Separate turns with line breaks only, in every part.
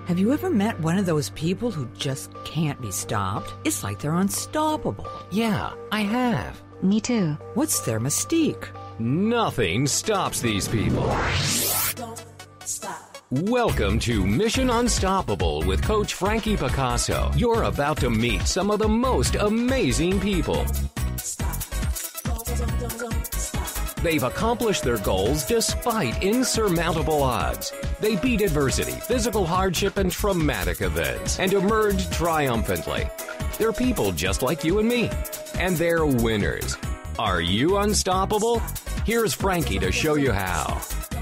Have you ever met one of those people who just can't be stopped? It's like they're unstoppable.
Yeah, I have.
Me too.
What's their mystique?
Nothing stops these people.
Don't stop.
Welcome to Mission Unstoppable with Coach Frankie Picasso. You're about to meet some of the most amazing people.
Stop. Don't stop.
They've accomplished their goals despite insurmountable odds. They beat adversity, physical hardship, and traumatic events, and emerged triumphantly. They're people just like you and me, and they're winners. Are you unstoppable? Here's Frankie to show you how.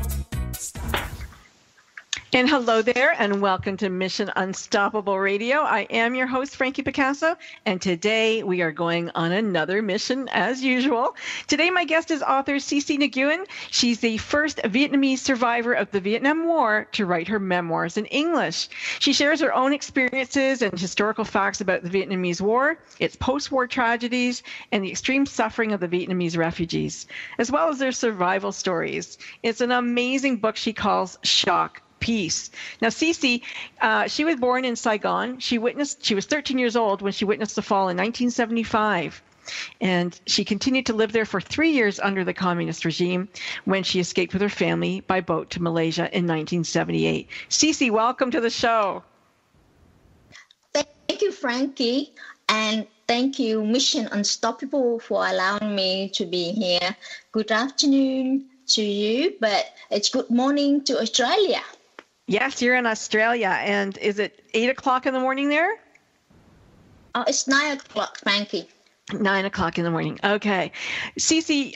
And hello there, and welcome to Mission Unstoppable Radio. I am your host, Frankie Picasso, and today we are going on another mission as usual. Today my guest is author CieCie Nguyen. She's the first Vietnamese survivor of the Vietnam War to write her memoirs in English. She shares her own experiences and historical facts about the Vietnamese War, its post-war tragedies, and the extreme suffering of the Vietnamese refugees, as well as their survival stories. It's an amazing book she calls Shock Peace. Now, CieCie, she was born in Saigon. She was 13 years old when she witnessed the fall in 1975. And she continued to live there for 3 years under the communist regime when she escaped with her family by boat to Malaysia in 1978. CieCie, welcome to the show.
Thank you, Frankie. And thank you, Mission Unstoppable, for allowing me to be here. Good afternoon to you, but it's good morning to Australia.
Yes, you're in Australia. And is it 8 o'clock in the morning there?
It's 9 o'clock, Frankie.
9 o'clock in the morning. Okay. CieCie,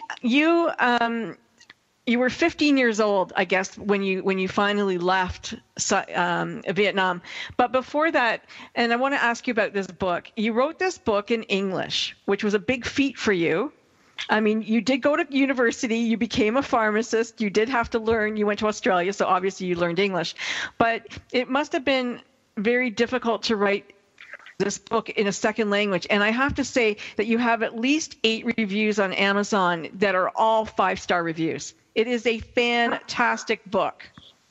you were 15 years old, I guess, when you finally left Vietnam. But before that, and I want to ask you about this book. You wrote this book in English, which was a big feat for you. I mean, you did go to university, you became a pharmacist, you did have to learn, you went to Australia, so obviously you learned English. But it must have been very difficult to write this book in a second language. And I have to say that you have at least 8 reviews on Amazon that are all 5-star reviews. It is a fantastic book.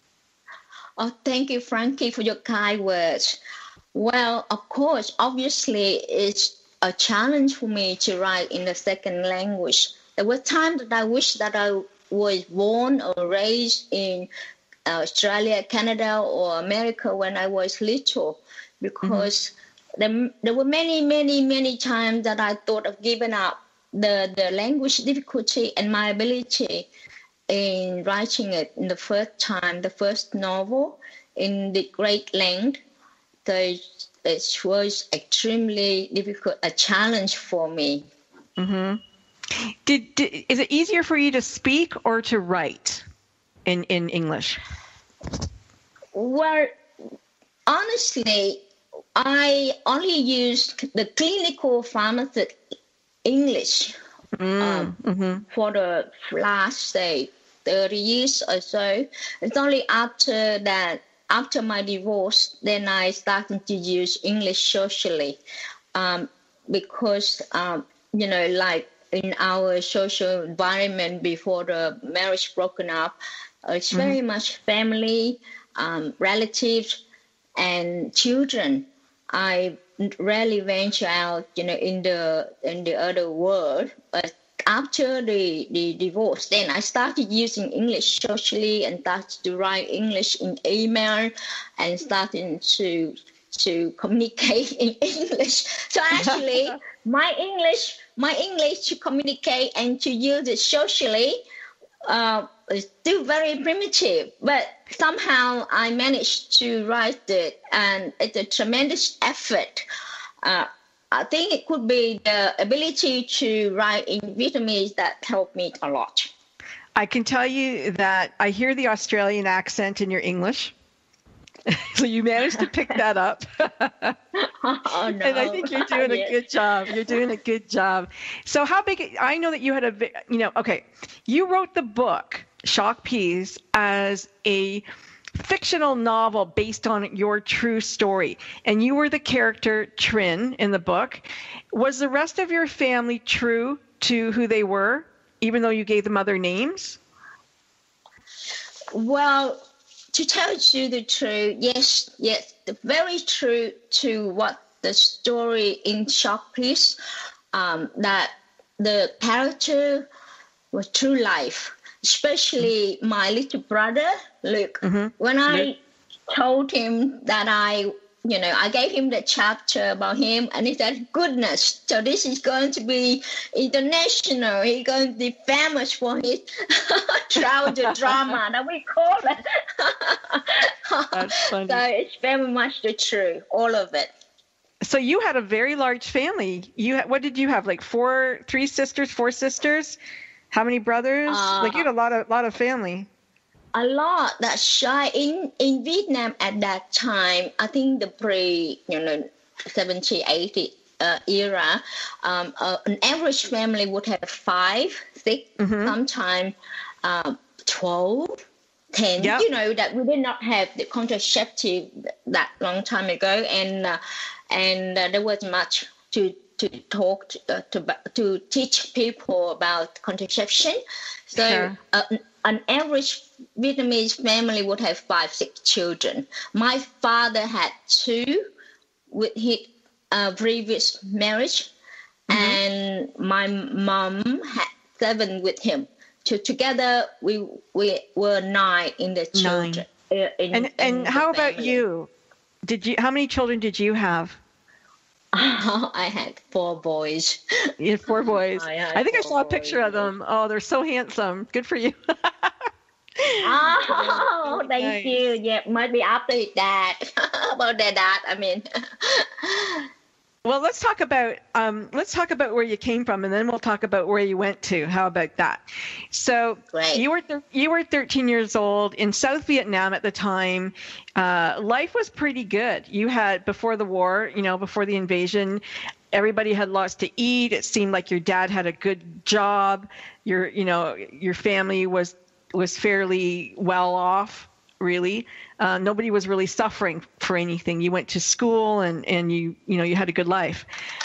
Oh, thank you, Frankie, for your kind words. Well, of course, obviously, it's a challenge for me to write in the second language. There were times that I wish that I was born or raised in Australia, Canada, or America when I was little, because there were many times that I thought of giving up the language difficulty and my ability in writing it in the first novel in the great length. So it was extremely difficult, a challenge for me.
Mm-hmm. Is it easier for you to speak or to write in English?
Well, honestly, I only used the clinical pharmacist English for the last, say, 30 years or so. It's only after that, after my divorce, then I started to use English socially because, like in our social environment before the marriage broken up, it's very much family, relatives, and children. I rarely venture out, in the other world. But after the divorce, then I started using English socially and started to write English in email and starting to communicate in English. So actually, my English to communicate and to use it socially is still very primitive, but somehow I managed to write it, and it's a tremendous effort. I think it could be the ability to write in Vietnamese that helped me a lot.
I can tell you that I hear the Australian accent in your English. So you managed to pick that up.
Oh, no.
And I think you're doing a good job. You're doing a good job. So how big, I know that you had you wrote the book, Shock Peas, as a fictional novel based on your true story. And you were the character Trin in the book. Was the rest of your family true to who they were, even though you gave them other names?
Well, to tell you the truth, yes, very true to what the story in short piece, that the character was true life, especially my little brother, Luke. When I told him that I gave him the chapter about him, and he said, goodness, so this is going to be international. He's going to be famous for his travel drama that we call it.
That's funny.
So it's very much the truth, all of it.
So you had a very large family. What did you have? Like four sisters? How many brothers? Like you had a lot of family.
A lot. That's shy in Vietnam at that time. I think the pre 70, 80 era, an average family would have 5, 6, sometimes 12, 10.
Yep.
That we did not have the contraceptive that long time ago, and there was much to talk to teach people about contraception. So.
Sure.
An average Vietnamese family would have 5, 6 children. My father had 2 with his previous marriage, and my mom had 7 with him. So together we were 9 in the children.
9. And how about you? How many children did you have?
I had 4 boys.
You had 4 boys. I think I saw a picture of
boys.
them. Oh, they're so handsome. Good for you.
Oh, thank you. Yeah, might be after that. About that. I mean.
Well, let's talk about where you came from, and then we'll talk about where you went to. How about that? So
Great.
You were 13 years old in South Vietnam at the time. Life was pretty good. You had, before the war, before the invasion, everybody had lots to eat. It seemed like your dad had a good job. Your family was fairly well off. Really, nobody was really suffering for anything. You went to school and you had a good life.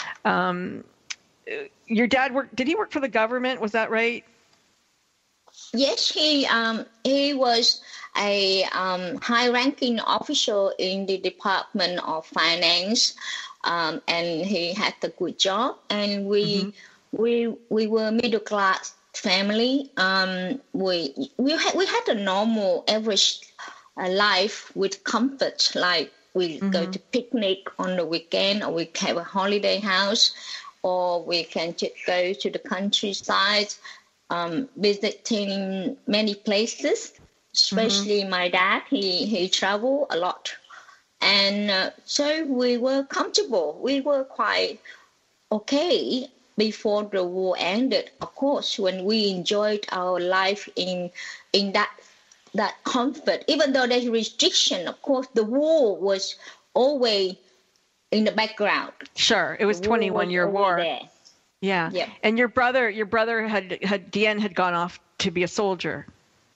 Your dad did he work for the government? Was that right?
Yes, he was a high-ranking official in the Department of Finance, and he had a good job. And we were middle-class family. We had a normal, average life with comfort. Like we go to picnic on the weekend, or we have a holiday house, or we can just go to the countryside, visiting many places. Especially my dad, he traveled a lot, and so we were comfortable. We were quite okay before the war ended. Of course, when we enjoyed our life in that comfort, even though there's restriction, of course, the war was always in the background.
Sure, it was 21-year war.
There.
Yeah.
Yep.
And your brother Dien had gone off to be a soldier.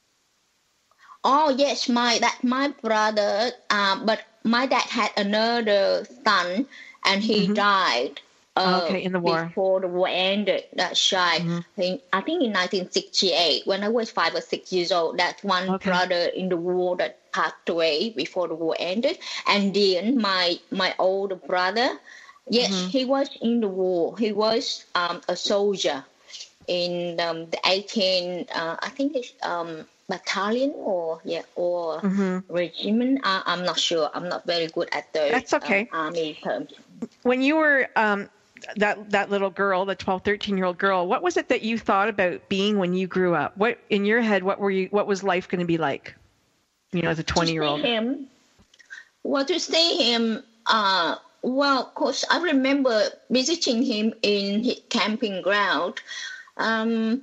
Oh yes, my brother. But my dad had another son, and he died.
In the war.
Before the war ended. That's right. I think in 1968, when I was 5 or 6 years old, that's one brother in the war that passed away before the war ended. And then my older brother, yes, he was in the war. He was a soldier in the 18, I think it's battalion or regiment. I'm not sure. I'm not very good at the
That's okay.
Army terms.
When you were that little girl, the 12, 13-year-old girl, what was it that you thought about being when you grew up? What in your head, what was life going to be like, as a 20-year-old?
To see him, well, of course, I remember visiting him in his camping ground. But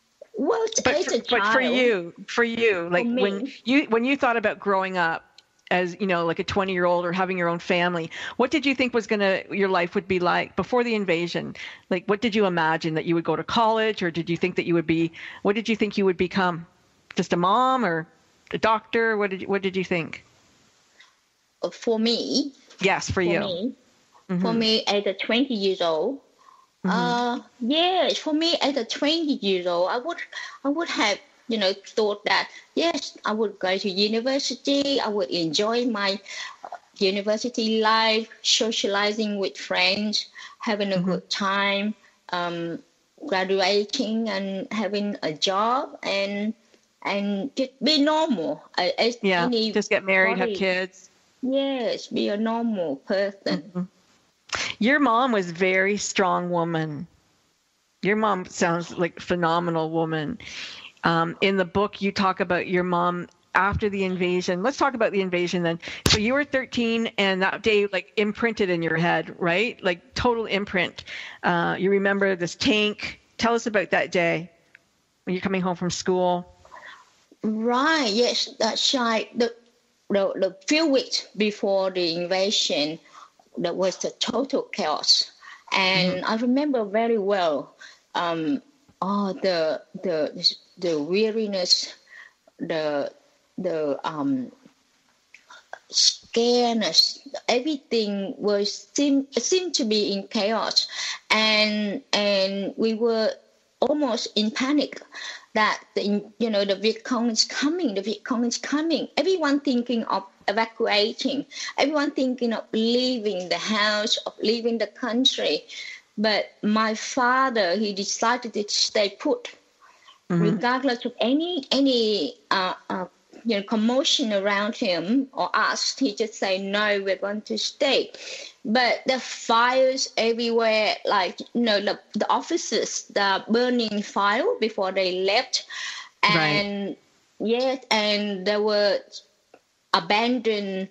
for you, like when you thought about growing up as, like a 20-year-old or having your own family, what did you think your life would be like before the invasion? Like, what did you imagine, that you would go to college, or did you think that what did you think you would become? Just a mom or a doctor? What did you think?
For me?
Yes, for you.
For me, as a 20 years old, yes, for me as a 20 years old, I would have thought that, yes, I would go to university. I would enjoy my university life, socializing with friends, having a good time, graduating and having a job and just be normal.
Just get married, have kids.
Yes, be a normal person.
Your mom was a very strong woman. Your mom sounds like a phenomenal woman. In the book, you talk about your mom after the invasion. Let's talk about the invasion then. So you were 13 and that day like imprinted in your head, right? Like total imprint. You remember this tank. Tell us about that day when you're coming home from school.
Right, yes, that's right. The few weeks before the invasion, there was a total chaos. And I remember very well the weariness, the scaredness, everything seemed to be in chaos, and we were almost in panic that the Viet Cong is coming. The Viet Cong is coming. Everyone thinking of evacuating. Everyone thinking of leaving the house, of leaving the country. But my father, he decided to stay put, regardless of any commotion around him or us. He just say, no, we're going to stay. But the fires everywhere, like, the offices, the burning fire before they left. And yes, and there were abandoned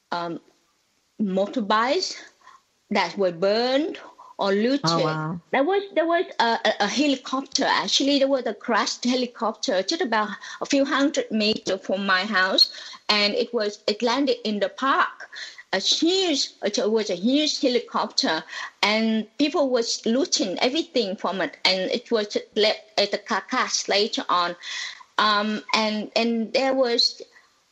motorbikes that were burned or looted. Oh, wow. There was a helicopter. Actually, there was a crashed helicopter just about a few hundred meters from my house, and it landed in the park. It was a huge helicopter, and people was looting everything from it, and it was left as a carcass later on. And there was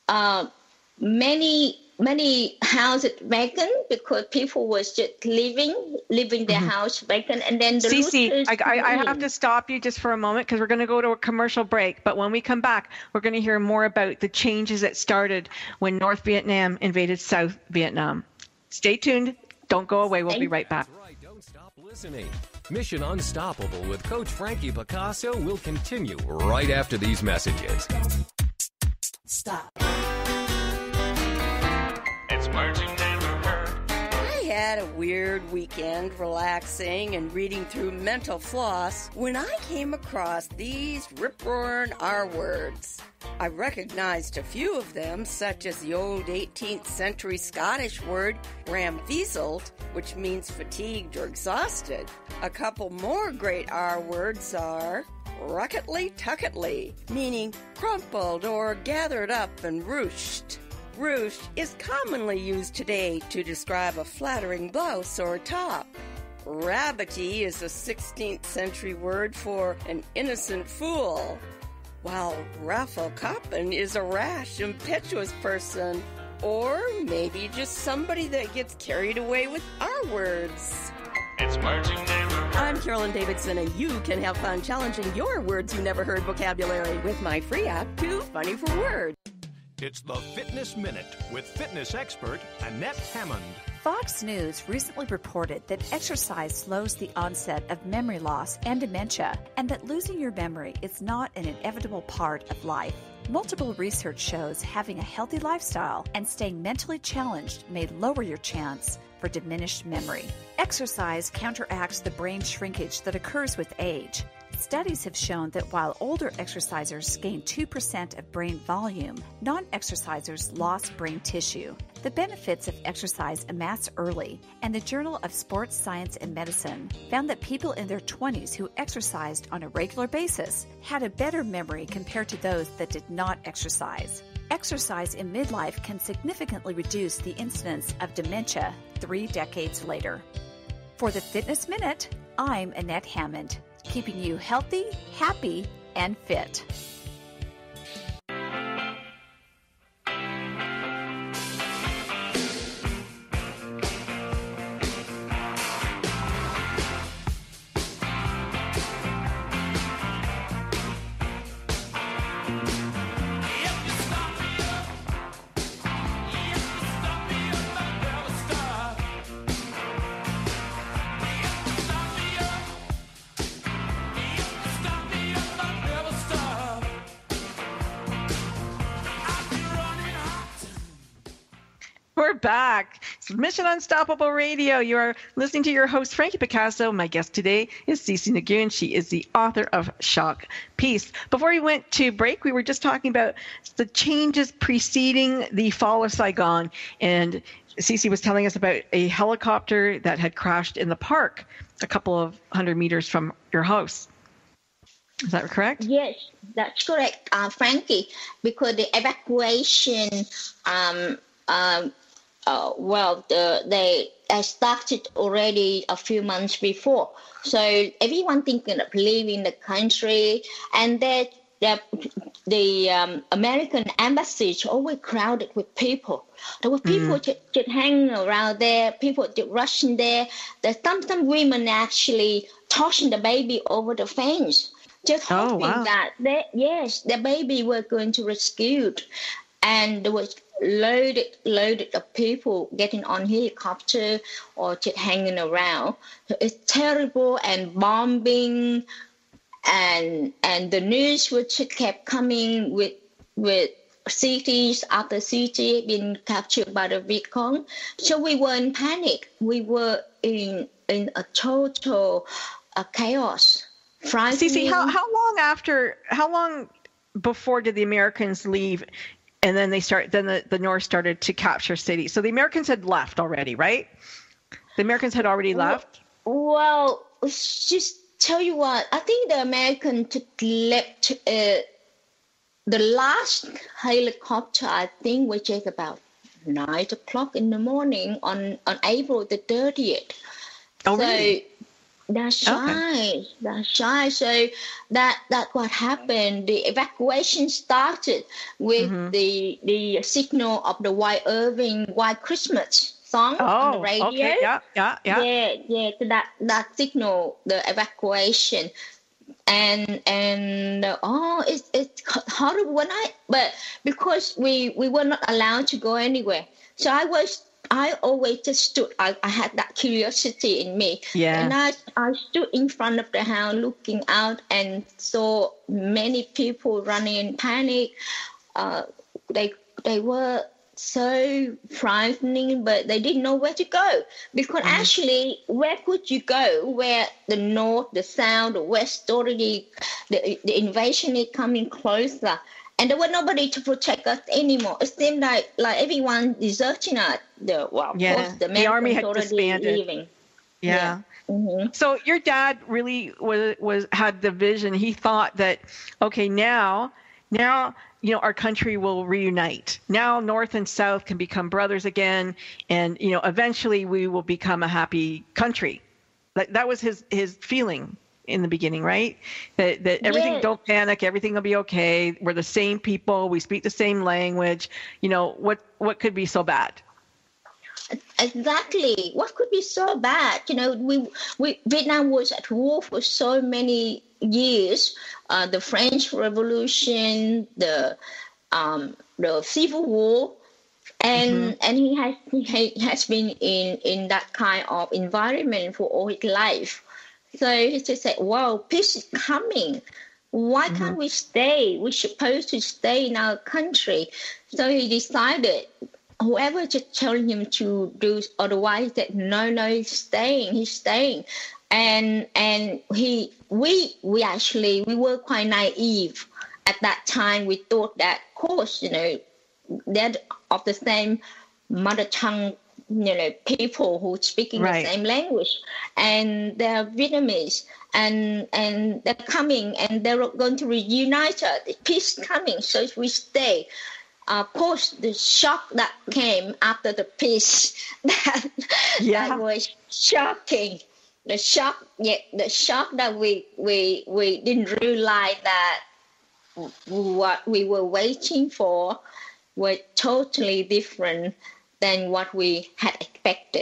many houses vacant because people was just leaving their house vacant, and then the
CieCie, I have to stop you just for a moment because we're going to go to a commercial break. But when we come back, we're going to hear more about the changes that started when North Vietnam invaded South Vietnam. Stay tuned. Don't go away. We'll be right back.
That's right. Don't stop listening. Mission Unstoppable with Coach Frankie Picasso will continue right after these messages.
Stop.
It's words you never heard.
I had a weird weekend relaxing and reading through Mental Floss when I came across these rip-roaring R words. I recognized a few of them, such as the old 18th century Scottish word ramfeaseld, which means fatigued or exhausted. A couple more great R words are rucketly tucketly, meaning crumpled or gathered up and ruched. Ruche is commonly used today to describe a flattering blouse or top. Rabbity is a 16th century word for an innocent fool, while raffle-coppin is a rash, impetuous person, or maybe just somebody that gets carried away with our words.
It's words you never heard.
I'm Carolyn Davidson, and you can have fun challenging your words you never heard vocabulary with my free app, Too Funny for Words.
It's the Fitness Minute with fitness expert Annette Hammond.
Fox News recently reported that exercise slows the onset of memory loss and dementia, and that losing your memory is not an inevitable part of life. Multiple research shows having a healthy lifestyle and staying mentally challenged may lower your chance for diminished memory. Exercise counteracts the brain shrinkage that occurs with age. Studies have shown that while older exercisers gain 2% of brain volume, non-exercisers lost brain tissue. The benefits of exercise amass early, and the Journal of Sports Science and Medicine found that people in their 20s who exercised on a regular basis had a better memory compared to those that did not exercise. Exercise in midlife can significantly reduce the incidence of dementia 3 decades later. For the Fitness Minute, I'm Annette Hammond, keeping you healthy, happy, and fit.
We're back. It's Mission Unstoppable Radio. You are listening to your host, Frankie Picasso. My guest today is CieCie Nguyen. She is the author of Shock Peace. Before we went to break, we were just talking about the changes preceding the fall of Saigon. And CieCie was telling us about a helicopter that had crashed in the park a couple of 100 meters from your house. Is that correct?
Yes, that's correct, Frankie, because the evacuation, they started already a few months before. So everyone thinking of leaving the country, and the American embassy is always crowded with people. There were people just hanging around there, people just rushing there. There's some women actually tossing the baby over the fence, just hoping that the baby were going to rescue. And there was loaded of people getting on helicopter or just hanging around. It's terrible, and bombing, and the news which kept coming with cities after city being captured by the Viet Cong. So we were in panic. We were in a total chaos.
CieCie, how long before did the Americans leave? And then the North started to capture cities. So the Americans had left already, right? The Americans had already left?
Well, just tell you what, I think the Americans left the last helicopter, I think, which is about 9 o'clock in the morning on April the 30th.
Oh, really?
That's right. That's right. So that's what happened. The evacuation started with the signal of the White Christmas song on the radio.
Okay. Yeah.
Yeah. So that signal, the evacuation, and it's horrible but because we were not allowed to go anywhere. So I always just stood. I had that curiosity in me.
Yeah.
And I stood in front of the house looking out and saw many people running in panic. They were so frightening, but they didn't know where to go. Because actually, where could you go where the north, the south, the west already, the invasion is coming closer? And there was nobody to protect us anymore. It seemed like everyone deserting us. The
army had disbanded.
Leaving.
Yeah. Mm-hmm. So your dad really had the vision. He thought that, okay, now our country will reunite. Now North and South can become brothers again, and eventually we will become a happy country. That was his feeling in the beginning, right? That everything, don't panic, everything will be okay. We're the same people. We speak the same language. What could be so bad?
Exactly. What could be so bad? Vietnam was at war for so many years. The French Revolution, the Civil War, and he has been in that kind of environment for all his life. So he just said, "Wow, peace is coming. Why can't we stay? We're supposed to stay in our country." So he decided, whoever just telling him to do otherwise, that no, he's staying. And we were quite naive at that time. We thought that, of course, they're of the same mother tongue, people who speaking the same language, and they're Vietnamese, and they're coming, and they're going to reunite us. Peace coming, so we stay. Of course, the shock that came after the peace, that was shocking. The shock that we didn't realize that what we were waiting for were totally different than what we had expected.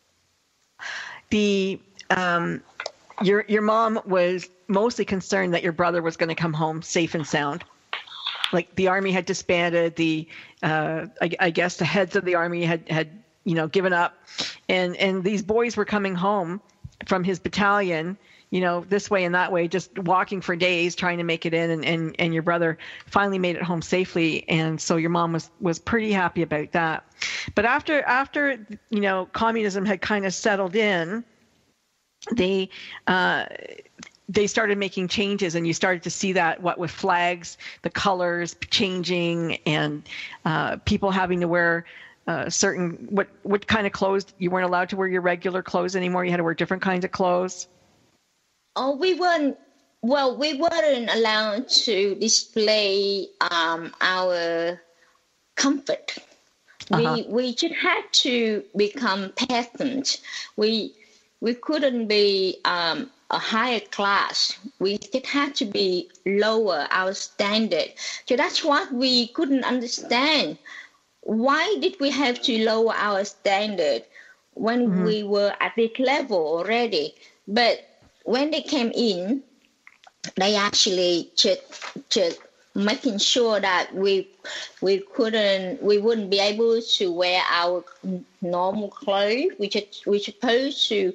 Your mom was mostly concerned that your brother was going to come home safe and sound. Like the army had disbanded, I guess the heads of the army had given up, and these boys were coming home from his battalion, this way and that way, just walking for days trying to make it in, and your brother finally made it home safely, and so your mom was pretty happy about that. But after communism had kind of settled in, they started making changes, and you started to see that, what with flags, the colors changing, and people having to wear certain what kind of clothes. You weren't allowed to wear your regular clothes anymore. You had to wear different kinds of clothes.
Oh, we weren't allowed to display our comfort. We just had to become peasants. We couldn't be a higher class. We just had to be lower, our standard. So that's what we couldn't understand. Why did we have to lower our standard when we were at this level already? But when they came in, they actually just making sure that we wouldn't be able to wear our normal clothes. We're supposed to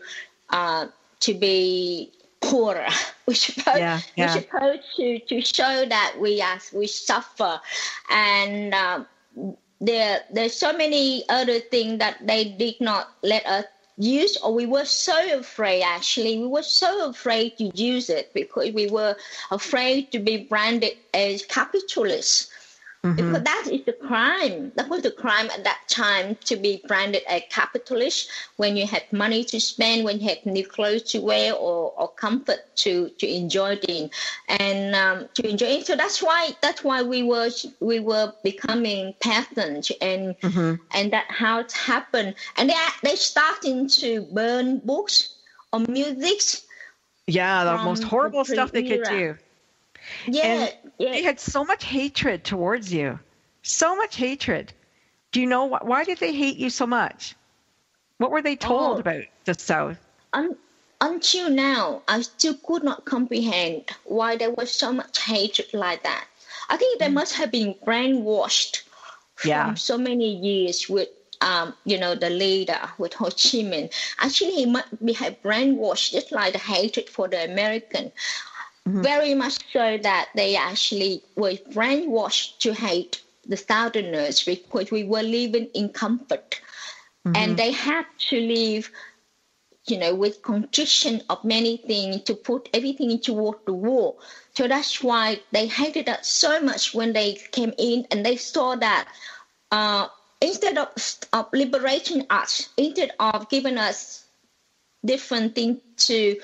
be poorer. We're supposed to show that we suffer, and there's so many other things that they did not let us use, or we were so afraid. Actually, we were so afraid to use it because we were afraid to be branded as capitalists. Because that is the crime. That was the crime at that time, to be branded a capitalist, when you had money to spend, when you had new clothes to wear, or comfort to enjoy in, and to enjoy it. So that's why we were becoming peasants, and that how it happened. And they starting to burn books or music.
Yeah, the most horrible stuff they could do.
Yeah,
They had so much hatred towards you. So much hatred. Do you know why did they hate you so much? What were they told about the South?
Until now, I still could not comprehend why there was so much hatred like that. I think they must have been brainwashed from so many years with the leader, with Ho Chi Minh. Actually, he must have brainwashed, just like the hatred for the American. Very much so that they actually were brainwashed to hate the Southerners because we were living in comfort. And they had to live, with contrition of many things, to put everything into the war. So that's why they hated us so much when they came in, and they saw that instead of liberating us, instead of giving us different things to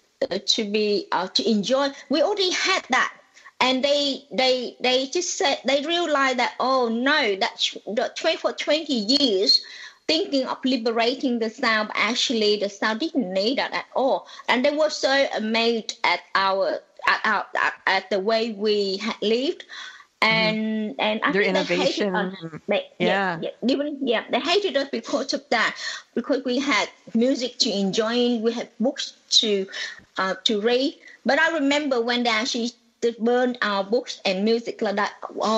enjoy, we already had that, and they just said, they realized that, oh no, that's for 20 years thinking of liberating the South. Actually, the South didn't need that at all, and they were so amazed at the way we had lived. And I
their
think
innovation.
They hated us. They hated us because of that. Because we had music to enjoy, we had books to read. But I remember when they actually burned our books and music like that.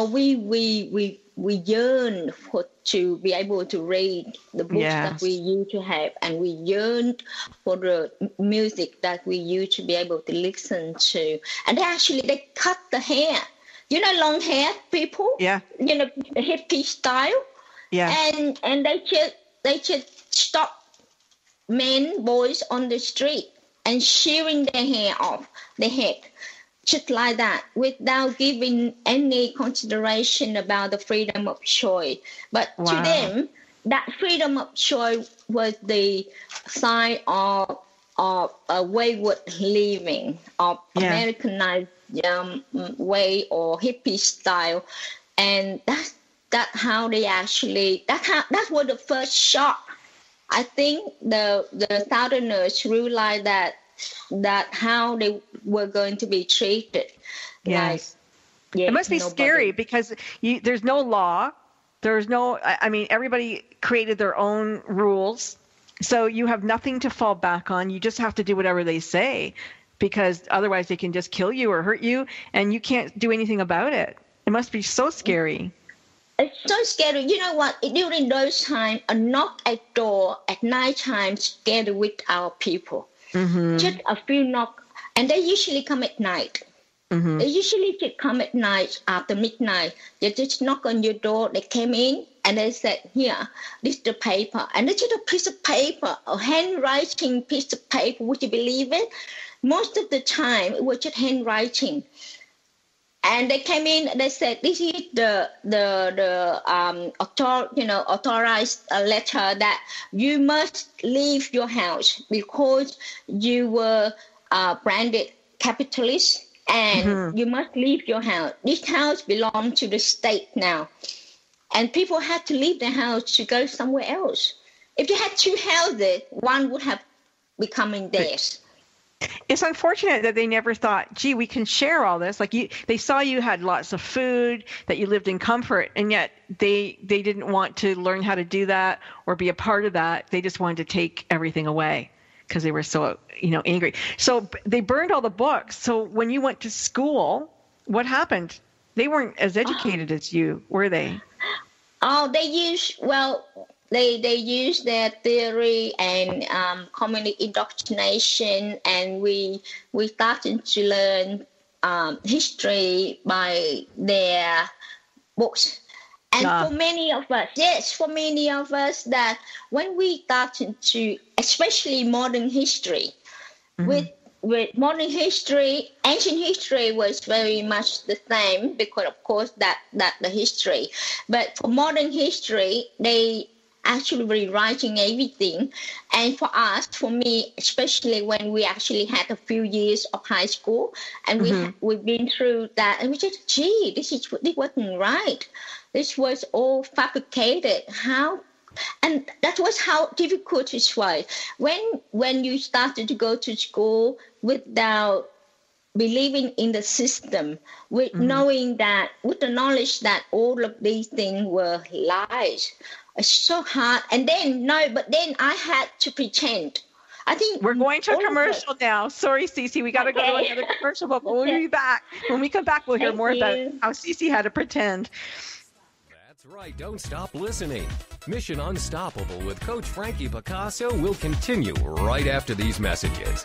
We yearned to be able to read the books that we used to have, and we yearned for the music that we used to be able to listen to. And they cut the hair. Long hair people. Yeah. The hippie style. Yeah. And they just stop boys on the street and shearing their hair off their head, just like that, without giving any consideration about the freedom of choice. But to them, that freedom of choice was the sign of a wayward living, of Americanized way or hippie style, and that's how they actually that was the first shock. I think the Southerners realized that how they were going to be treated.
Yes. It must be scary because there's no law. There's no. I mean, everybody created their own rules, so you have nothing to fall back on. You just have to do whatever they say, because otherwise they can just kill you or hurt you, and you can't do anything about it. It must be so scary.
It's so scary. You know what? During those times, a knock at door at night time scared with our people. Just a few knock And they usually come at night.
Mm-hmm.
They usually come at night after midnight. They just knock on your door. They came in and they said, here, this is the paper. And it's just a piece of paper, a handwriting piece of paper. Would you believe it? Most of the time, it was just handwriting. And they came in and they said, this is the authorized letter that you must leave your house because you were branded capitalist. And you must leave your house. This house belongs to the state now. And people had to leave their house to go somewhere else. If you had 2 houses, one would have become in theirs.
It's unfortunate that they never thought, gee, we can share all this. Like they saw you had lots of food, that you lived in comfort, and yet they didn't want to learn how to do that or be a part of that. They just wanted to take everything away because they were so, angry. So they burned all the books. So when you went to school, what happened? They weren't as educated as you, were they?
Oh, they used their theory and communist indoctrination, and we started to learn history by their books. And for many of us, that when we started to, especially modern history, with modern history, ancient history was very much the same because, of course, that the history. But for modern history, they actually rewriting everything. And for us, for me, especially when we actually had a few years of high school, and we've been through that, and we just, this wasn't right. This was all fabricated. And that was how difficult it was. When you started to go to school without believing in the system, with knowing that, with the knowledge that all of these things were lies, it's so hard. And then I had to pretend. I think
we're going to a commercial now. Sorry, CieCie, we got to go to another commercial, but we'll be back. When we come back, we'll hear more about how CieCie had to pretend.
That's right. Don't stop listening. Mission Unstoppable with Coach Frankie Picasso will continue right after these messages.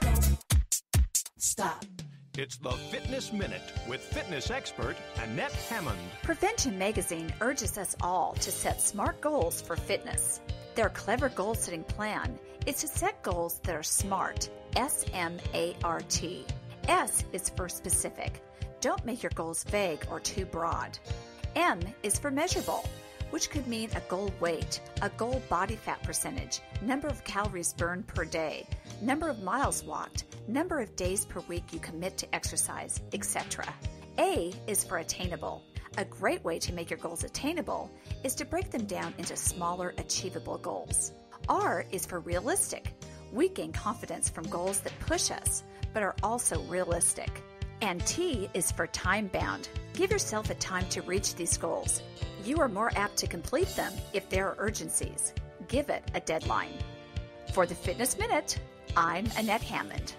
Stop.
It's the Fitness Minute with fitness expert Annette Hammond.
Prevention Magazine urges us all to set smart goals for fitness. Their clever goal-setting plan is to set goals that are SMART, S-M-A-R-T. S is for specific. Don't make your goals vague or too broad. M is for measurable, which could mean a goal weight, a goal body fat percentage, number of calories burned per day, number of miles walked, number of days per week you commit to exercise, etc. A is for attainable. A great way to make your goals attainable is to break them down into smaller, achievable goals. R is for realistic. We gain confidence from goals that push us, but are also realistic. And T is for time-bound. Give yourself a time to reach these goals. You are more apt to complete them if there are urgencies. Give it a deadline. For the Fitness Minute, I'm Annette Hammond.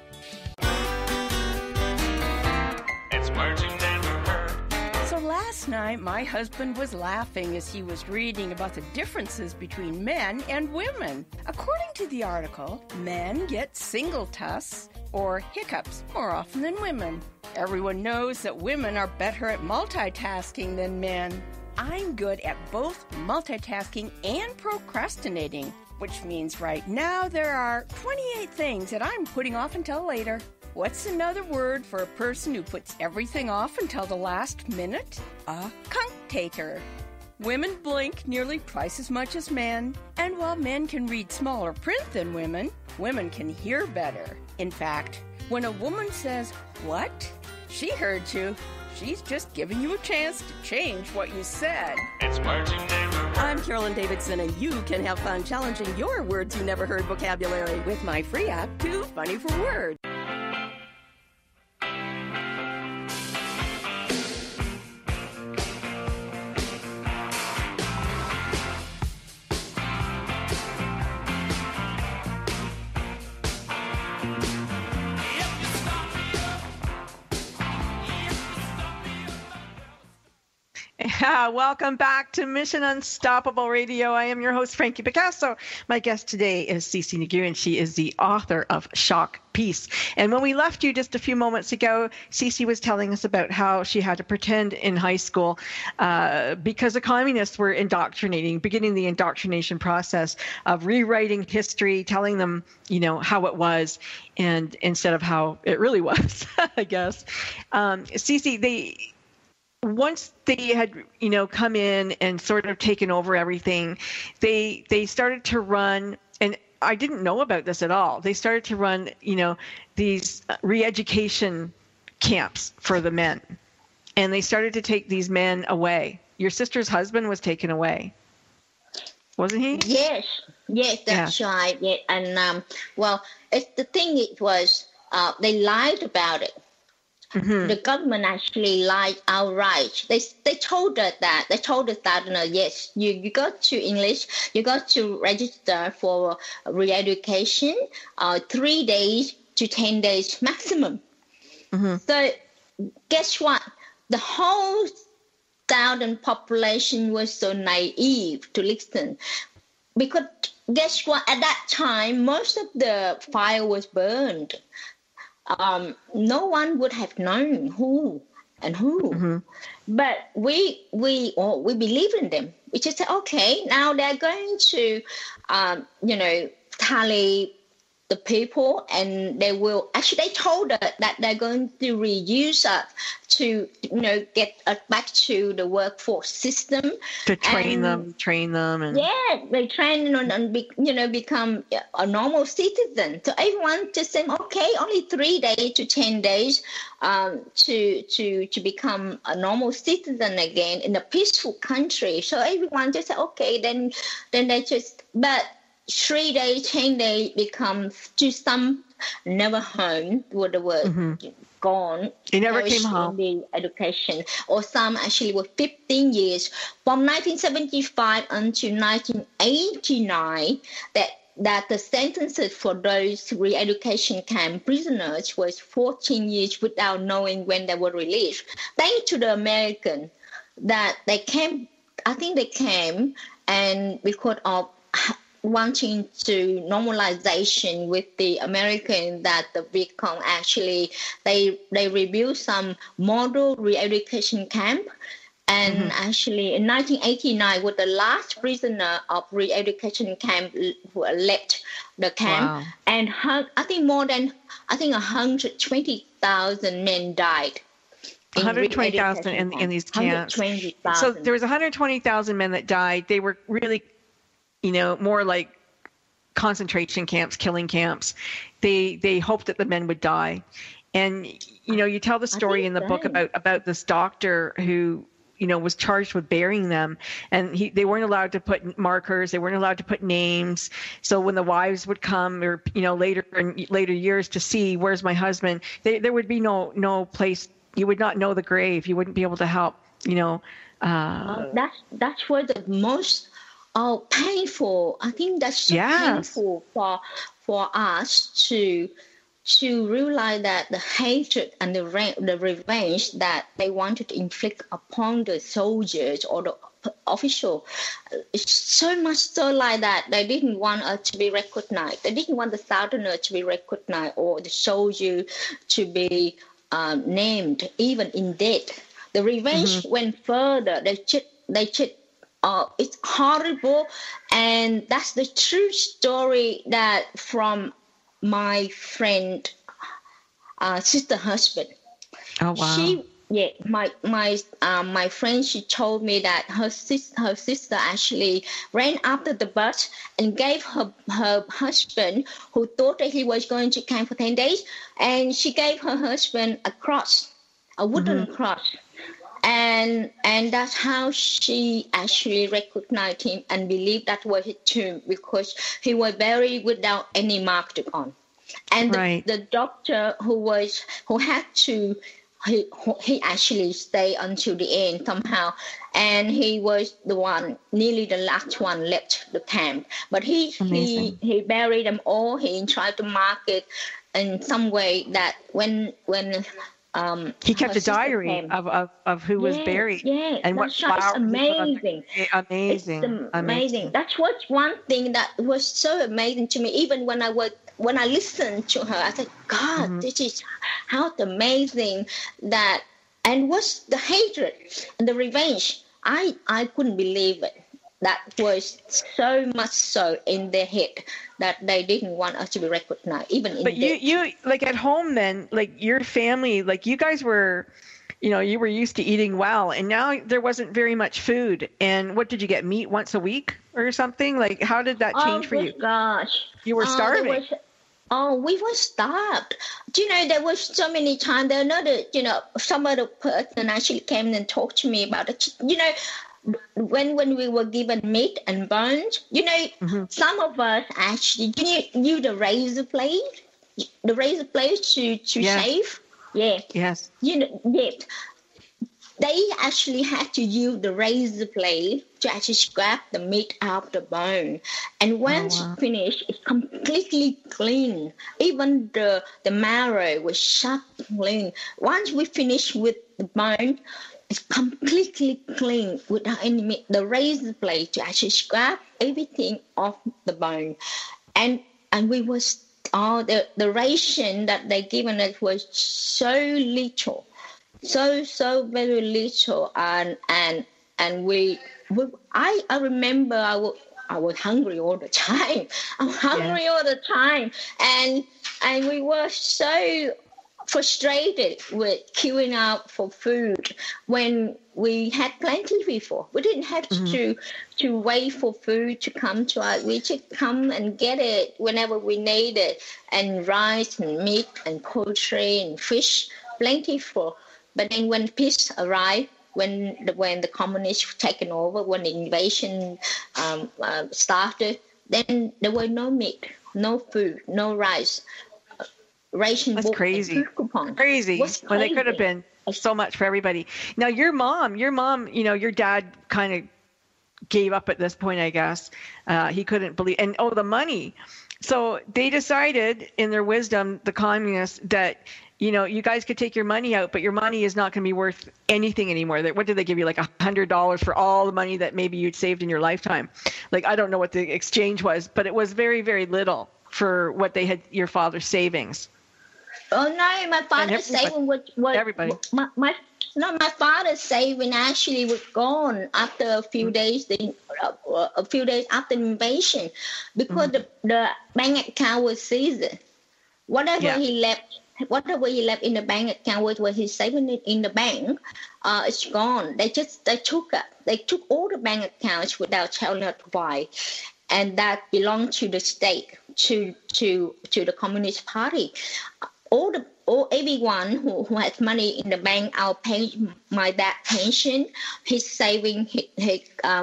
It's merging never heard.
So last night, my husband was laughing as he was reading about the differences between men and women. According to the article, men get single tusks or hiccups more often than women. Everyone knows that women are better at multitasking than men. I'm good at both multitasking and procrastinating, which means right now there are 28 things that I'm putting off until later. What's another word for a person who puts everything off until the last minute? A cunk-taker. Women blink nearly twice as much as men, and while men can read smaller print than women, women can hear better. In fact, when a woman says, "What?" she heard you. She's just giving you a chance to change what you said.
It's merging never heard.
I'm Carolyn Davidson, and you can have fun challenging your words you never heard vocabulary with my free app, Too Funny for Words.
Welcome back to Mission Unstoppable Radio. I am your host, Frankie Picasso. My guest today is CieCie Nguyen. She is the author of Shock Peace. And when we left you just a few moments ago, CieCie was telling us about how she had to pretend in high school because the communists were beginning the indoctrination process of rewriting history, telling them, how it was, and instead of how it really was, I guess. CieCie, once they had, come in and sort of taken over everything, they started to run, and I didn't know about this at all. They started to run, these re-education camps for the men, and they started to take these men away. Your sister's husband was taken away, wasn't he?
Yes, that's right. Yeah, and the thing it was, they lied about it. Mm-hmm. The government actually lied outright. They told us that. They told us that, yes, you got to English, you got to register for re-education, 3 days to 10 days maximum. Mm-hmm. So guess what? The whole southern population was so naive to listen. Because guess what? At that time, most of the fire was burned. No one would have known who and who. Mm-hmm. But we believe in them. We just say, okay, now they're going to, tally the people, and they will, actually they told us that they're going to reuse us to, get us back to the workforce system.
To train them. And
they train and become a normal citizen. So everyone just saying, okay, only 3 days to 10 days to become a normal citizen again in a peaceful country. So everyone just said, okay, then they just, but 3 days, 10 days becomes to some never home with the word gone.
He never came home.
The education, or some actually were 15 years from 1975 until 1989. That the sentences for those re-education camp prisoners was 14 years without knowing when they were released. Thanks to the American that they came, I think they came, and because of wanting to normalization with the American, that the Viet Cong actually they rebuilt some model re-education camp, and actually in 1989 was the last prisoner of re-education camp who left the camp. Wow. And I think more than 120,000 men died.
120,000 in these camps. So there was 120,000 men that died. They were really, more like concentration camps, killing camps. They hoped that the men would die. And, you tell the story in the book about this doctor who, was charged with burying them. And they weren't allowed to put markers. They weren't allowed to put names. So when the wives would come or, later years to see, where's my husband, there would be no place. You would not know the grave. You wouldn't be able to help,
That's where the most painful. I think that's so painful for us to realize that the hatred and the revenge that they wanted to inflict upon the soldiers or the official, it's so much so like that they didn't want us to be recognized. They didn't want the Southerners to be recognized or the soldier to be named, even in death. The revenge went further. They just it's horrible, and that's the true story that from my friend, sister husband.
Oh wow!
My friend, she told me that her sister actually ran after the bus and gave her husband, who thought that he was going to camp for 10 days, and she gave her husband a cross, a wooden cross. And that's how she actually recognized him and believed that was his tomb, because he was buried without any mark on. And the doctor he actually stayed until the end somehow, and he was nearly the last one left the camp. But he buried them all. He tried to mark it in some way that when
he kept a diary of who was buried and what flowers.
Amazing.
Amazing.
That's what's one thing that was so amazing to me. Even when I listened to her, I said, God, this is how amazing that, and what's the hatred and the revenge. I couldn't believe it. That was so much so in their head that they didn't want us to be recognized, even in. But
you like at home then, like your family, like you guys were, you were used to eating well, and now there wasn't very much food. And what did you get? Meat once a week or something? Like how did that change for you?
Gosh,
you were starving.
We were starved. There was so many times. There another, some other person actually came and talked to me about it. When we were given meat and bones, some of us actually, use the razor blade to shave. Yeah.
Yes.
They actually had to use the razor blade to actually scrape the meat out of the bone. And once finished, it's completely clean. Even the marrow was shut clean. Once we finished with the bone, it's completely clean without any meat. The razor blade to actually scrape everything off the bone. And we was the ration that they given us was so little. So very little, and I remember I was hungry all the time. I'm hungry all the time, and we were so frustrated with queuing out for food when we had plenty before. We didn't have to wait for food to come to us. We just come and get it whenever we need it, and rice and meat and poultry and fish, plentiful. But then when peace arrived, when the communists taken over, when the invasion started, then there were no meat, no food, no rice. Ration
That's
book
crazy.
And food coupons.
Crazy. When they could have been so much for everybody. Now your mom, your dad kind of gave up at this point, I guess. He couldn't believe, and the money. So they decided in their wisdom, the communists, that you guys could take your money out, but your money is not going to be worth anything anymore. What did they give you, like $100 for all the money that maybe you'd saved in your lifetime? Like, I don't know what the exchange was, but it was very, very little for what they had, your father's savings.
Oh no, my father's saving was
everybody.
My father's saving actually was gone after a few days. A few days after the invasion, because the bank account was seized. Whatever he left in the bank account was he saving it in the bank. It's gone. They took it. They took all the bank accounts without telling us why, and that belonged to the state, to the Communist Party. Everyone who has money in the bank, I'll pay my dad pension. He's saving his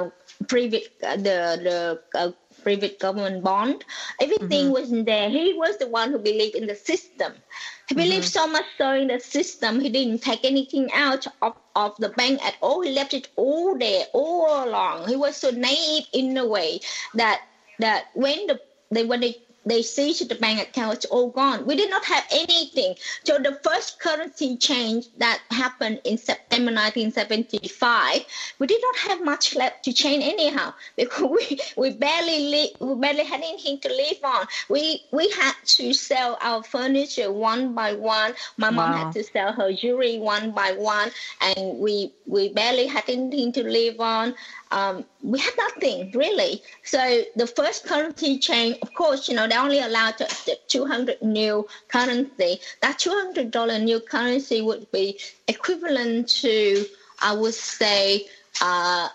private government bond. Everything was in there. He was the one who believed in the system. He believed so much so in the system, he didn't take anything out of the bank at all. He left it all there, all along. He was so naive in a way that when they seized the bank account, it's all gone. We did not have anything. So the first currency change that happened in September 1975, we did not have much left to change anyhow, because we barely had anything to live on. We had to sell our furniture one by one. My mom had to sell her jewelry one by one, and we barely had anything to live on. We had nothing really. So the first currency change, of course, they only allowed the 200 new currency. That $200 new currency would be equivalent to, I would say, 5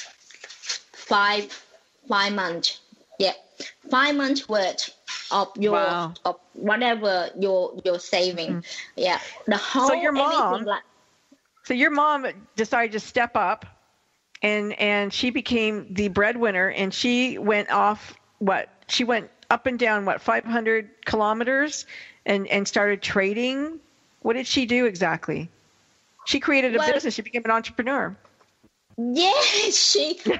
months. Yeah, 5 months worth of your of whatever you're saving. Yeah, the whole.
So your mom decided to step up. And she became the breadwinner, and she went off she went up and down 500 kilometers and started trading. What did she do exactly? She created a business. She became an entrepreneur.
Yes,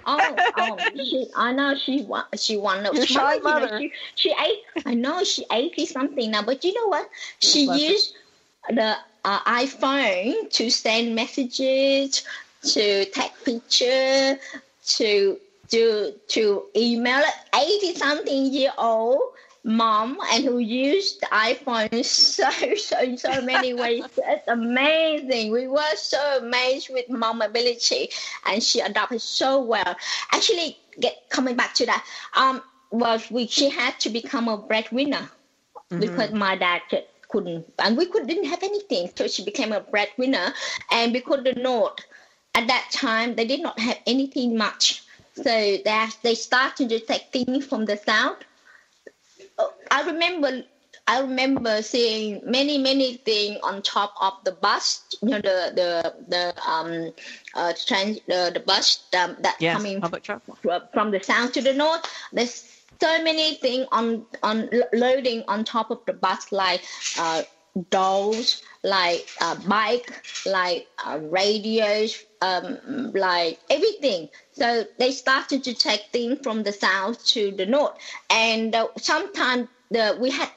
I know she won.
Your shy mother.
She ate. I know she 80 something now, but you know what? She used iPhone to send messages, to take picture, to email it. 80-something-year-old mom, and who used the iPhone so many ways. It's amazing. We were so amazed with mom ability, and she adopted so well. Actually, coming back to that, she had to become a breadwinner because my dad couldn't, and we didn't have anything, so she became a breadwinner. And because the North at that time, they did not have anything much, so they started to take things from the South. I remember seeing many things on top of the bus. You know, the bus that coming from the south to the north. There's so many things on loading on top of the bus, like dolls, like bike, like radios, like everything. So they started to take things from the south to the north, and sometimes we had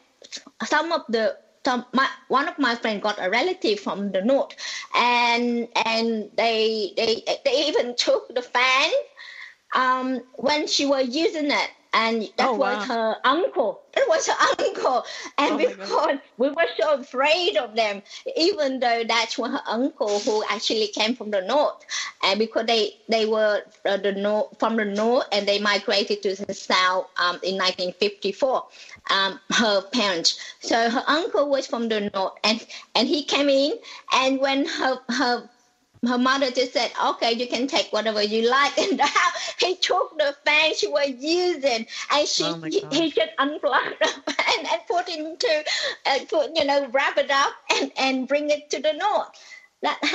one of my friends got a relative from the north, and they even took the fan when she was using it. And that was her uncle. It was her uncle. And because we were so afraid of them, even though that's her uncle who actually came from the north. And because they were from the north and they migrated to the south in 1954, her parents. So her uncle was from the north, and he came in, and when her mother just said, okay, you can take whatever you like. And he took the fan she was using, and he just unplugged the fan and put it into, wrap it up and bring it to the north. That's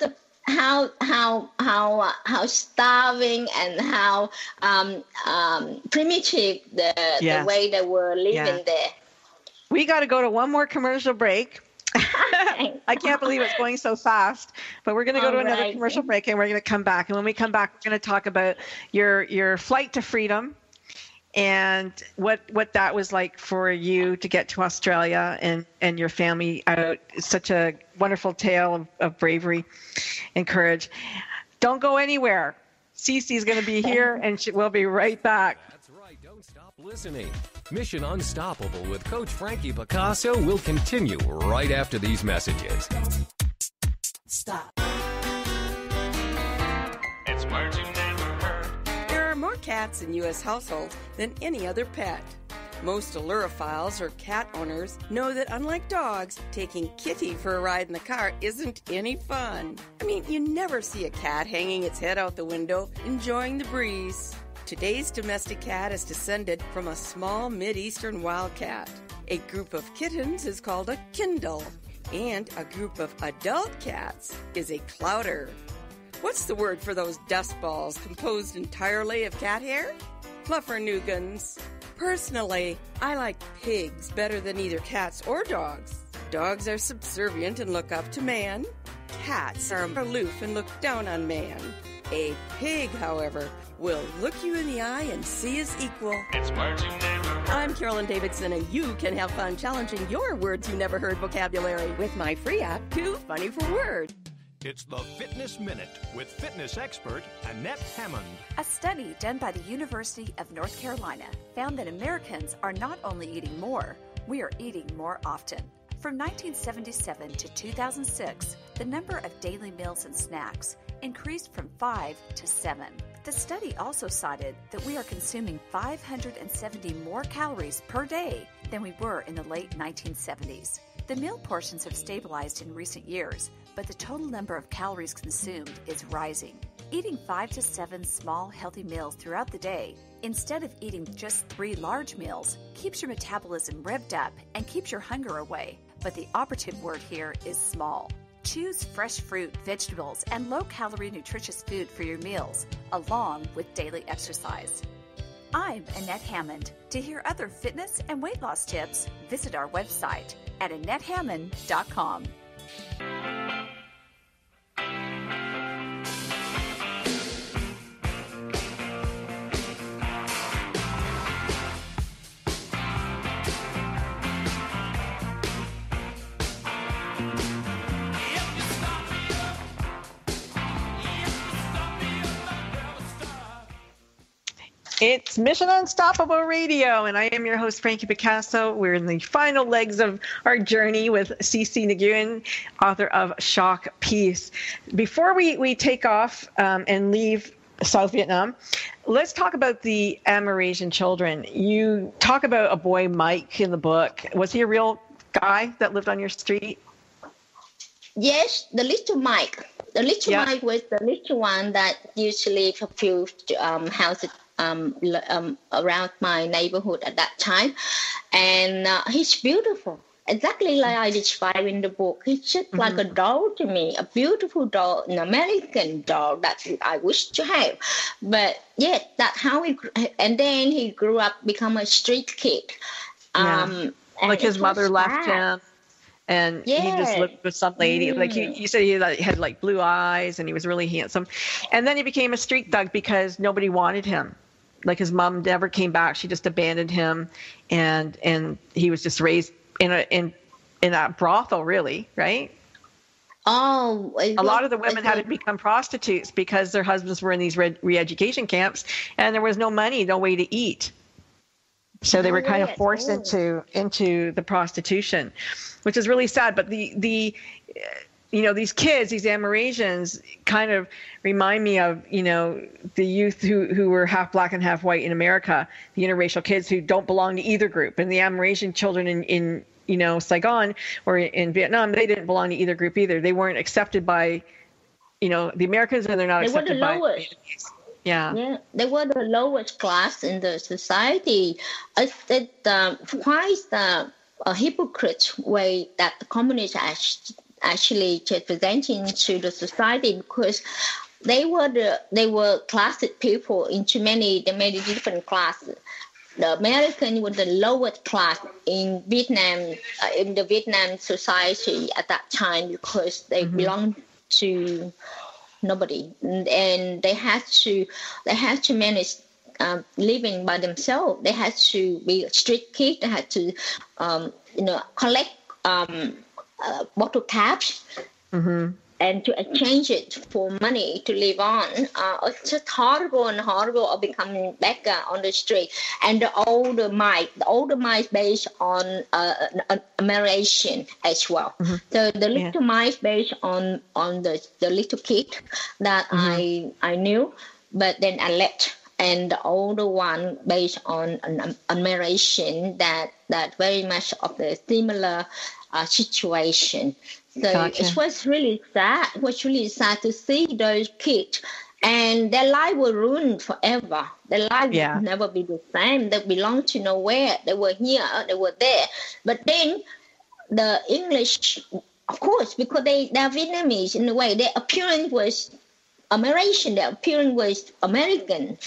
how starving and how primitive the way they were living there.
We got to go to one more commercial break. I can't believe it's going so fast, but we're going to go to another commercial break, and we're going to come back. And when we come back, we're going to talk about your flight to freedom and what that was like for you to get to Australia and your family out. It's such a wonderful tale of bravery and courage. Don't go anywhere. CieCie is going to be here, and we'll be right back.
That's right. Don't stop listening. Mission Unstoppable with Coach Frankie Picasso will continue right after these messages.
Stop.
It's words you never heard.
There are more cats in U.S. households than any other pet. Most allurophiles or cat owners know that unlike dogs, taking Kitty for a ride in the car isn't any fun. I mean, you never see a cat hanging its head out the window, enjoying the breeze. Today's domestic cat is descended from a small Mid-Eastern wildcat. A group of kittens is called a Kindle, and a group of adult cats is a clouder. What's the word for those dust balls composed entirely of cat hair? Fluffernuggins. Personally, I like pigs better than either cats or dogs. Dogs are subservient and look up to man. Cats are aloof and look down on man. A pig, however, will look you in the eye and see as equal.
It's words you never heard.
I'm Carolyn Davidson, and you can have fun challenging your words you never heard vocabulary with my free app, Too Funny for Word.
It's the Fitness Minute with fitness expert Annette Hammond.
A study done by the University of North Carolina found that Americans are not only eating more, we are eating more often. From 1977 to 2006, the number of daily meals and snacks increased from 5 to 7. The study also cited that we are consuming 570 more calories per day than we were in the late 1970s. The meal portions have stabilized in recent years, but the total number of calories consumed is rising. Eating 5 to 7 small, healthy meals throughout the day, instead of eating just 3 large meals, keeps your metabolism revved up and keeps your hunger away. But the operative word here is small. Choose fresh fruit, vegetables, and low-calorie nutritious food for your meals, along with daily exercise. I'm Annette Hammond. To hear other fitness and weight loss tips, visit our website at AnnetteHammond.com.
It's Mission Unstoppable Radio, and I am your host, Frankie Picasso. We're in the final legs of our journey with CieCie Nguyen, author of Shock Peace. Before we take off and leave South Vietnam, let's talk about the Amerasian children. You talk about a boy, Mike, in the book. Was he a real guy that lived on your street?
Yes, the little Mike. The little Mike was the little one that usually a few houses around my neighborhood at that time. And he's beautiful. Exactly like I described in the book. He's just like a doll to me, a beautiful doll, an American doll that I wish to have. But yeah, that's how and then he grew up, become a street kid.
Like his mother left him. And he just lived with some lady. Like you said, he had like blue eyes, and he was really handsome. And then he became a street thug because nobody wanted him. Like his mom never came back; she just abandoned him, and he was just raised in a brothel, really, right?
Oh,
a lot of the women had to become prostitutes because their husbands were in these re-education camps, and there was no money, no way to eat. So they were kind of forced into the prostitution, which is really sad. But the these kids, these Amerasians, kind of remind me of, the youth who were half black and half white in America, the interracial kids who don't belong to either group. And the Amerasian children in Saigon or in Vietnam, they didn't belong to either group either. They weren't accepted by, the Americans, and they're not accepted by the Vietnamese. Yeah,
they were the lowest class in the society. It's quite a hypocrite way that the communists actually presenting to the society, because they were classed people into many different classes. The American was the lowest class in Vietnam, in the Vietnam society at that time, because they belonged to nobody, and they had to manage living by themselves. They had to be a street kid. They had to collect bottle caps and to exchange it for money to live on. It's just horrible of becoming beggar on the street. And the older mice based on amerasion as well. So the little mice based on the little kid that I knew, but then I left. And the older one based on an amerasion that very much of the similar situation. So it was really sad. It was really sad to see those kids, and their life was ruined forever. Their life would never be the same. They belonged to nowhere. They were here, they were there. But then the English, of course, because they're Vietnamese in a way, their appearance was Amerasian. Their appearance was American,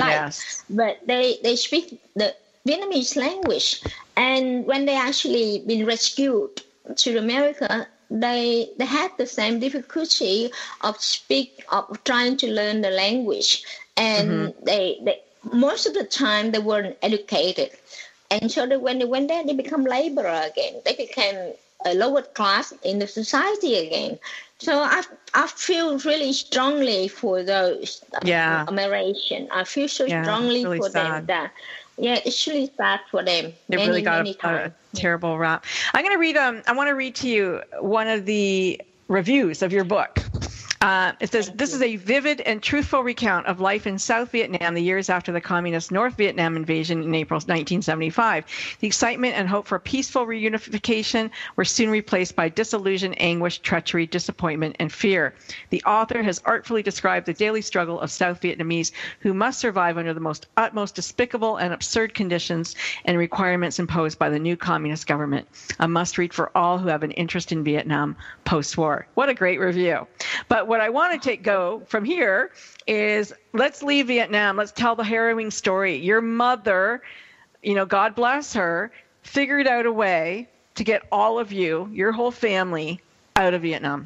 but they speak the Vietnamese language. And when they actually been rescued to America, they had the same difficulty of trying to learn the language, and they most of the time they weren't educated, and so when they went there, they become laborer again. They became a lower class in the society again. So I feel really strongly for those Amerasian. I feel so strongly really for sad. Them that. Yeah, it's really sad for them.
They really got a terrible rap. I'm going to read. I want to read to you one of the reviews of your book. It says, "This is a vivid and truthful recount of life in South Vietnam the years after the communist North Vietnam invasion in April 1975. The excitement and hope for peaceful reunification were soon replaced by disillusion, anguish, treachery, disappointment, and fear. The author has artfully described the daily struggle of South Vietnamese who must survive under the utmost despicable and absurd conditions and requirements imposed by the new communist government. A must-read for all who have an interest in Vietnam post-war." What a great review. But what I want to go from here is, let's leave Vietnam. Let's tell the harrowing story. Your mother, God bless her, figured out a way to get all of you, your whole family, out of Vietnam.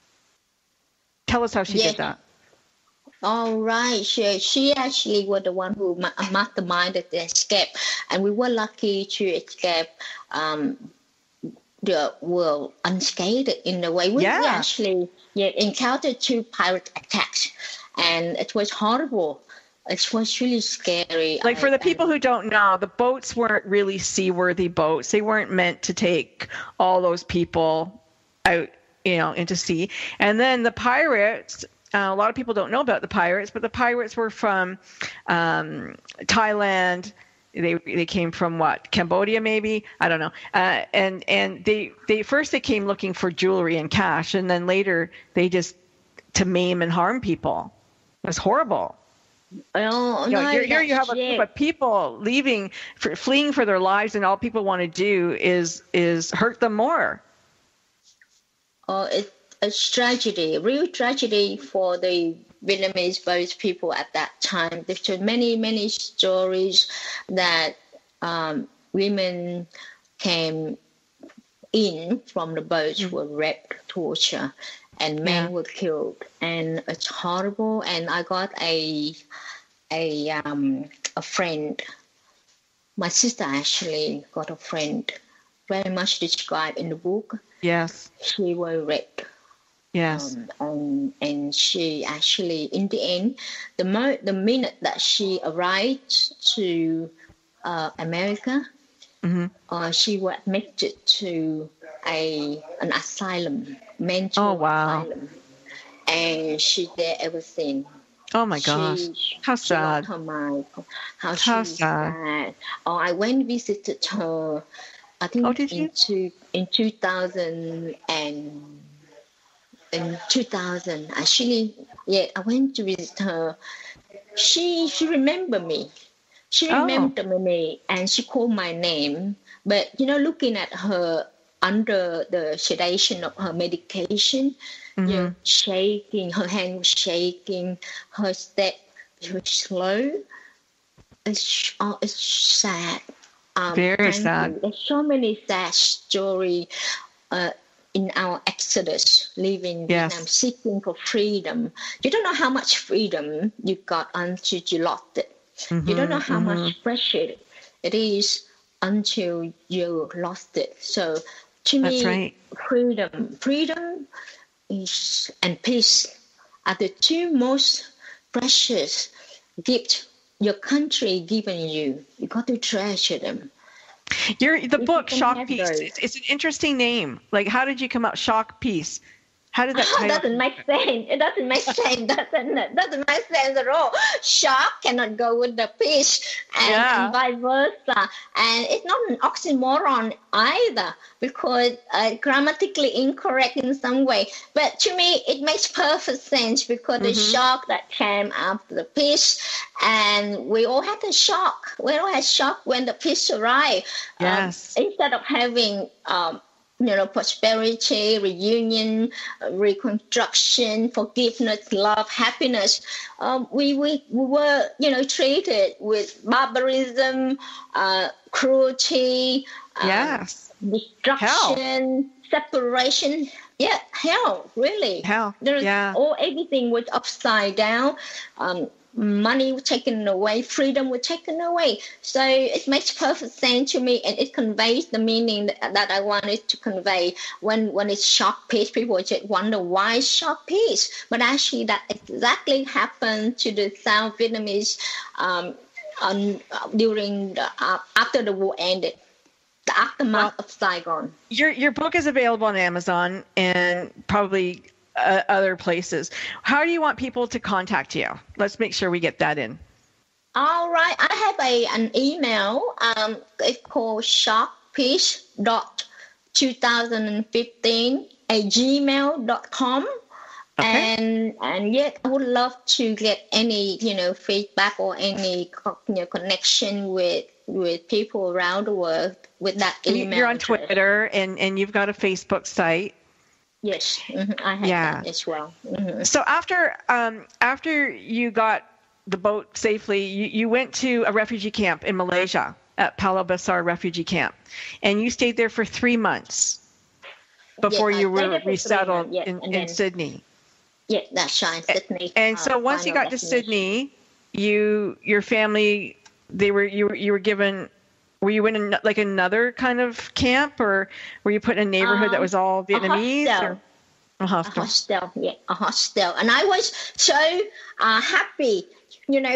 Tell us how she did that.
All right. She actually was the one who masterminded the escape, and we were lucky to escape the world unscathed in a way. We actually encountered 2 pirate attacks, and it was horrible. It was really scary.
Like for the people who don't know, the boats weren't really seaworthy boats. They weren't meant to take all those people out, into sea. And then the pirates, a lot of people don't know about the pirates, but the pirates were from Thailand. They came from what? Cambodia, maybe? I don't know. And they first came looking for jewelry and cash, and then later they just to maim and harm people. It was horrible.
Oh,
Here you have a group of people fleeing for their lives, and all people want to do is hurt them more.
Oh, it's tragedy, real tragedy for the Vietnamese boat people at that time. There's many stories that women came in from the boats were raped, tortured, and men were killed, and it's horrible. And I got a friend. My sister actually got a friend, very much described in the book.
Yes,
she was raped.
Yes,
and she actually, in the end, the minute that she arrived to America, she was admitted to an asylum, mental asylum, and she did everything.
Oh my gosh, how sad!
Her mind, how sad. Oh, I went and visited her. I think in 2000 in 2000 actually. Yeah, I went to visit her. She remembered me. She remembered me, and she called my name. But looking at her under the sedation of her medication, shaking, her hand was shaking, her step was slow. It's sad.
Very sad.
There's so many sad stories in our exodus, leaving Vietnam, seeking for freedom. You don't know how much freedom you got until you lost it. You don't know how much pressure it is until you lost it. So to me, freedom is and peace are the two most precious gifts your country given you. You got to treasure them.
The book Shock Peace. It's an interesting name. Like, how did you come up? Shock Peace. How did that title?
It doesn't make sense. It doesn't make sense. Doesn't make sense at all. Shock cannot go with the peace, and vice versa. And it's not an oxymoron either, because grammatically incorrect in some way. But to me, it makes perfect sense, because the shock that came after the peace, and we all had a shock. We all had shock when the peace arrived.
Yes.
Instead of having prosperity, reunion, reconstruction, forgiveness, love, happiness. We were, treated with barbarism, cruelty, destruction, separation. Yeah, hell, really.
Hell,
everything was upside down. Money was taken away, freedom was taken away. So it makes perfect sense to me, and it conveys the meaning that I wanted to convey. When it's shock peace, people just wonder why shock peace. But actually that exactly happened to the South Vietnamese during after the war ended. The aftermath of Saigon.
Your book is available on Amazon and probably other places. How do you want people to contact you? Let's make sure we get that in.
All right. I have an email. It's called shockpeace.2015@gmail.com. Okay. And yet I would love to get any feedback or any connection with people around the world with that email.
You're on Twitter and you've got a Facebook site.
Yes, I have that as well.
So after you got the boat safely, you went to a refugee camp in Malaysia at Palau Besar refugee camp, and you stayed there for 3 months before you were resettled in Sydney.
Yeah, that's right, Sydney.
And so once you got to Sydney, your family, you were given. Were you in another kind of camp, or were you put in a neighborhood that was all Vietnamese? A hostel.
A hostel. And I was so happy.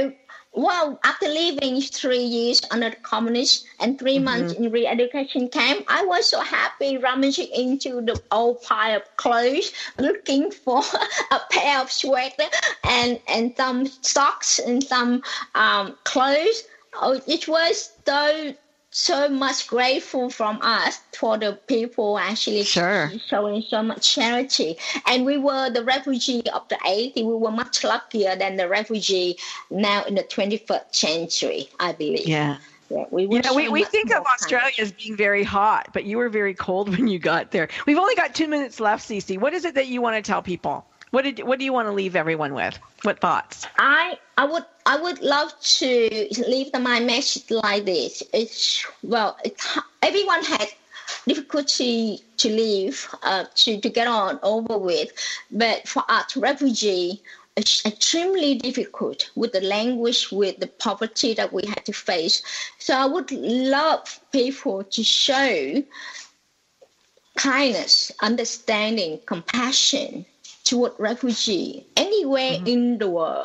Well, after living 3 years under the communist and 3 months in re-education camp, I was so happy rummaging into the old pile of clothes, looking for a pair of sweater and some socks and some clothes. Oh, it was so much grateful from us for the people actually showing so much charity. And we were the refugee of the 80s. We were much luckier than the refugee now in the 21st century, I believe.
Yeah.
We
think of Australia as being very hot, but you were very cold when you got there. We've only got 2 minutes left, CieCie. What is it that you want to tell people? What do you want to leave everyone with? What thoughts?
I would love to leave my message like this. Everyone had difficulty to live, to get on over with, but for us refugee, it's extremely difficult with the language, with the poverty that we had to face. So I would love people to show kindness, understanding, compassion toward refugee anywhere in the world,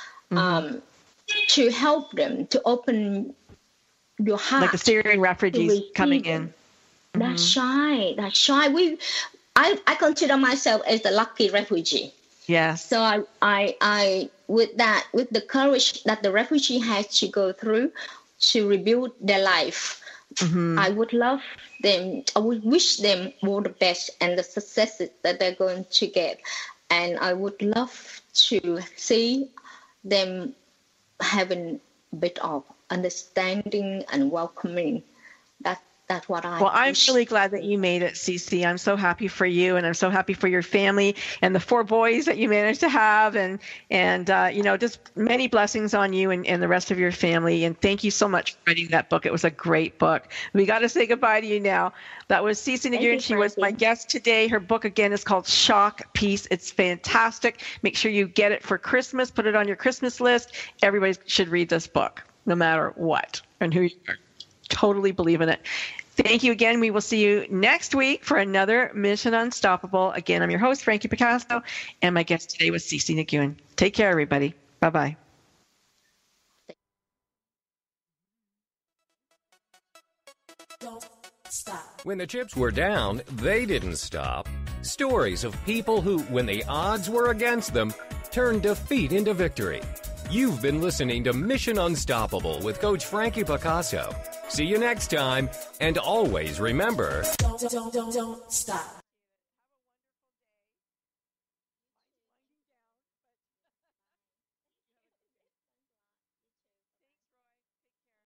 to help them, to open your heart.
Like the Syrian refugees coming in.
That's right. I consider myself as the lucky refugee.
Yes.
So I with the courage that the refugee has to go through to rebuild their life, I would love them. I would wish them all the best and the successes that they're going to get. And I would love to see them having a bit of understanding and welcoming. That's what I.
Well, I'm really glad that you made it, CieCie. I'm so happy for you, and I'm so happy for your family and the 4 boys that you managed to have, and just many blessings on you and the rest of your family. And thank you so much for writing that book. It was a great book. We got to say goodbye to you now. That was CieCie Nguyen. She was my guest today. Her book again is called Shock Peace. It's fantastic. Make sure you get it for Christmas. Put it on your Christmas list. Everybody should read this book, no matter what and who you are. Totally believe in it. Thank you again. We will see you next week for another Mission Unstoppable. Again, I'm your host, Frankie Picasso, and my guest today was CieCie Nguyen. Take care, everybody. Bye-bye.
Don't stop.
When the chips were down, they didn't stop. Stories of people who, when the odds were against them, turned defeat into victory. You've been listening to Mission Unstoppable with Coach Frankie Picasso. See you next time, and always remember...
Don't stop.